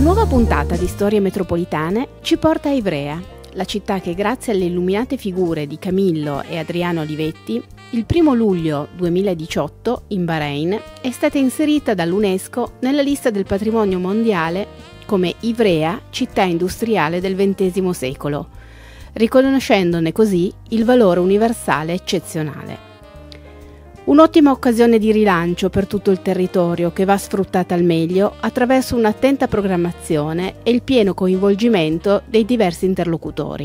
nuova puntata di Storie Metropolitane ci porta a Ivrea, la città che grazie alle illuminate figure di Camillo e Adriano Olivetti, il 1 luglio 2018 in Bahrain è stata inserita dall'UNESCO nella lista del patrimonio mondiale come Ivrea, città industriale del XX secolo, riconoscendone così il valore universale eccezionale. Un'ottima occasione di rilancio per tutto il territorio che va sfruttata al meglio attraverso un'attenta programmazione e il pieno coinvolgimento dei diversi interlocutori.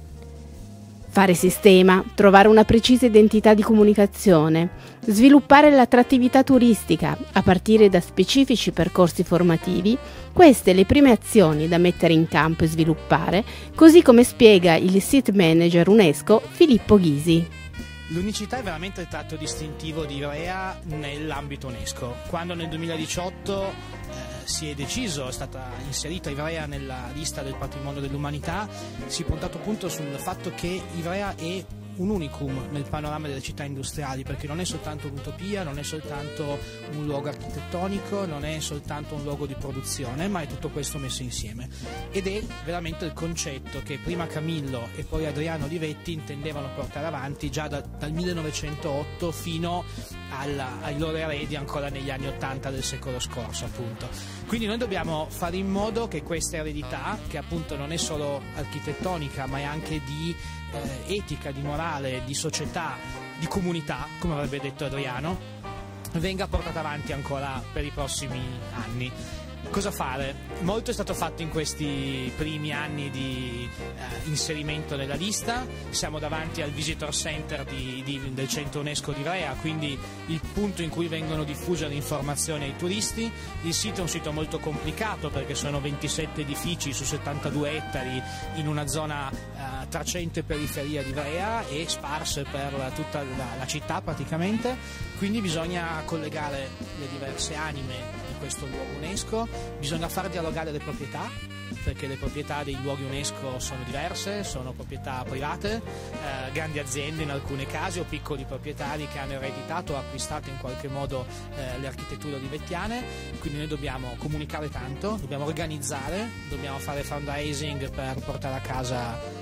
Fare sistema, trovare una precisa identità di comunicazione, sviluppare l'attrattività turistica a partire da specifici percorsi formativi, queste le prime azioni da mettere in campo e sviluppare, così come spiega il Site Manager UNESCO Filippo Ghisi. L'unicità è veramente il tratto distintivo di Ivrea nell'ambito UNESCO. Quando nel 2018 si è deciso, è stata inserita Ivrea nella lista del patrimonio dell'umanità, si è puntato appunto sul fatto che Ivrea è un unicum nel panorama delle città industriali, perché non è soltanto un'utopia, non è soltanto un luogo architettonico, non è soltanto un luogo di produzione, ma è tutto questo messo insieme. Ed è veramente il concetto che prima Camillo e poi Adriano Olivetti intendevano portare avanti già dal 1908 fino ai loro eredi ancora negli anni 80 del secolo scorso, appunto. Quindi noi dobbiamo fare in modo che questa eredità, che appunto non è solo architettonica ma è anche di etica, di morale, di società, di comunità, come avrebbe detto Adriano, venga portata avanti ancora per i prossimi anni. Cosa fare? Molto è stato fatto in questi primi anni di inserimento nella lista. Siamo davanti al Visitor Center del centro UNESCO di Ivrea, quindi il punto in cui vengono diffuse le informazioni ai turisti. Il sito è un sito molto complicato perché sono 27 edifici su 72 ettari in una zona tra centro e periferia di Ivrea e sparse per tutta la città praticamente, quindi bisogna collegare le diverse anime di questo luogo UNESCO, bisogna far dialogare le proprietà, perché le proprietà dei luoghi UNESCO sono diverse, sono proprietà private, grandi aziende in alcuni casi o piccoli proprietari che hanno ereditato o acquistato in qualche modo le architetture olivettiane. Quindi noi dobbiamo comunicare tanto, dobbiamo organizzare, dobbiamo fare fundraising per portare a casa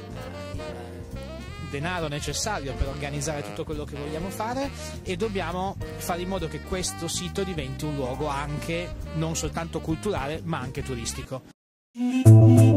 denaro necessario per organizzare tutto quello che vogliamo fare e dobbiamo fare in modo che questo sito diventi un luogo anche non soltanto culturale ma anche turistico.